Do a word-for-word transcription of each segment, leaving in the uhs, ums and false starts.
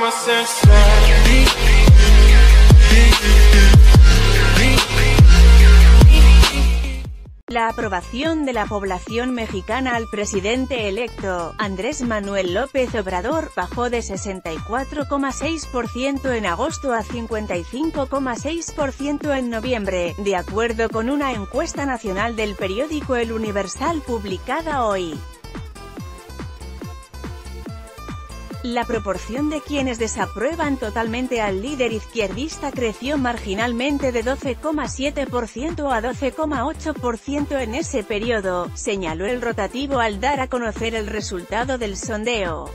La aprobación de la población mexicana al presidente electo, Andrés Manuel López Obrador, bajó de sesenta y cuatro coma seis por ciento en agosto a cincuenta y cinco coma seis por ciento en noviembre, de acuerdo con una encuesta nacional del periódico El Universal publicada hoy. La proporción de quienes desaprueban totalmente al líder izquierdista creció marginalmente de doce coma siete por ciento a doce coma ocho por ciento en ese periodo, señaló el rotativo al dar a conocer el resultado del sondeo.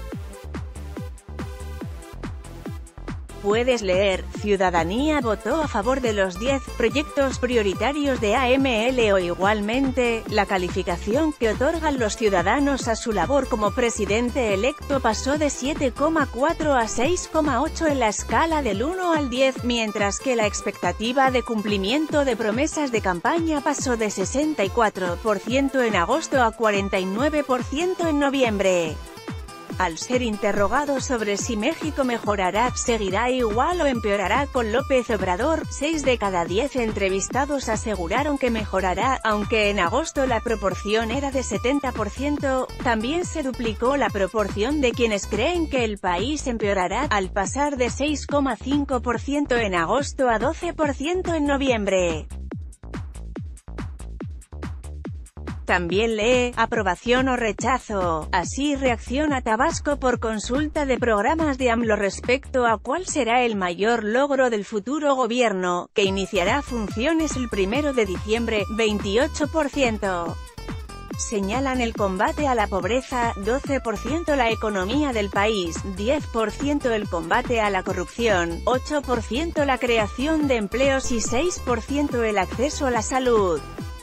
Puedes leer, Ciudadanía votó a favor de los diez proyectos prioritarios de A M L o igualmente, la calificación que otorgan los ciudadanos a su labor como presidente electo pasó de siete coma cuatro a seis coma ocho en la escala del uno al diez, mientras que la expectativa de cumplimiento de promesas de campaña pasó de sesenta y cuatro por ciento en agosto a cuarenta y nueve por ciento en noviembre. Al ser interrogado sobre si México mejorará, seguirá igual o empeorará con López Obrador, seis de cada diez entrevistados aseguraron que mejorará, aunque en agosto la proporción era de setenta por ciento, también se duplicó la proporción de quienes creen que el país empeorará, al pasar de seis coma cinco por ciento en agosto a doce por ciento en noviembre. También lee, aprobación o rechazo. Así reacciona Tabasco por consulta de programas de AMLO respecto a cuál será el mayor logro del futuro gobierno, que iniciará funciones el primero de diciembre, veintiocho por ciento. Señalan el combate a la pobreza, doce por ciento la economía del país, diez por ciento el combate a la corrupción, ocho por ciento la creación de empleos y seis por ciento el acceso a la salud.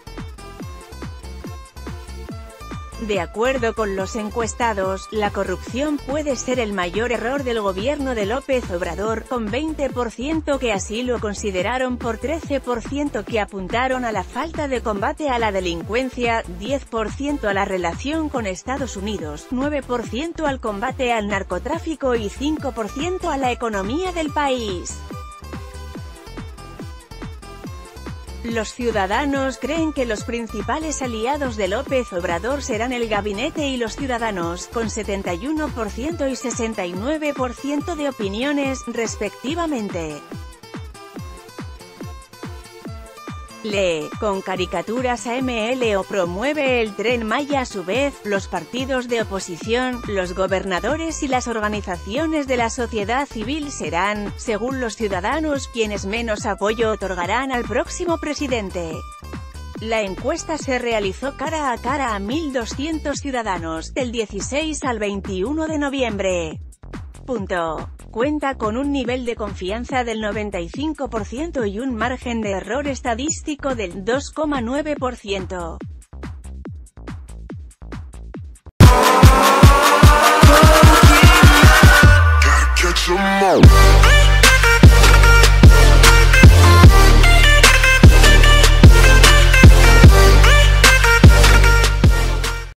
De acuerdo con los encuestados, la corrupción puede ser el mayor error del gobierno de López Obrador, con veinte por ciento que así lo consideraron por trece por ciento que apuntaron a la falta de combate a la delincuencia, diez por ciento a la relación con Estados Unidos, nueve por ciento al combate al narcotráfico y cinco por ciento a la economía del país. Los ciudadanos creen que los principales aliados de López Obrador serán el gabinete y los ciudadanos, con setenta y uno por ciento y sesenta y nueve por ciento de opiniones, respectivamente. Lee, con caricaturas A M L o promueve el Tren Maya. A su vez, los partidos de oposición, los gobernadores y las organizaciones de la sociedad civil serán, según los ciudadanos, quienes menos apoyo otorgarán al próximo presidente. La encuesta se realizó cara a cara a mil doscientos ciudadanos, del dieciséis al veintiuno de noviembre. Punto. Cuenta con un nivel de confianza del noventa y cinco por ciento y un margen de error estadístico del dos coma nueve por ciento.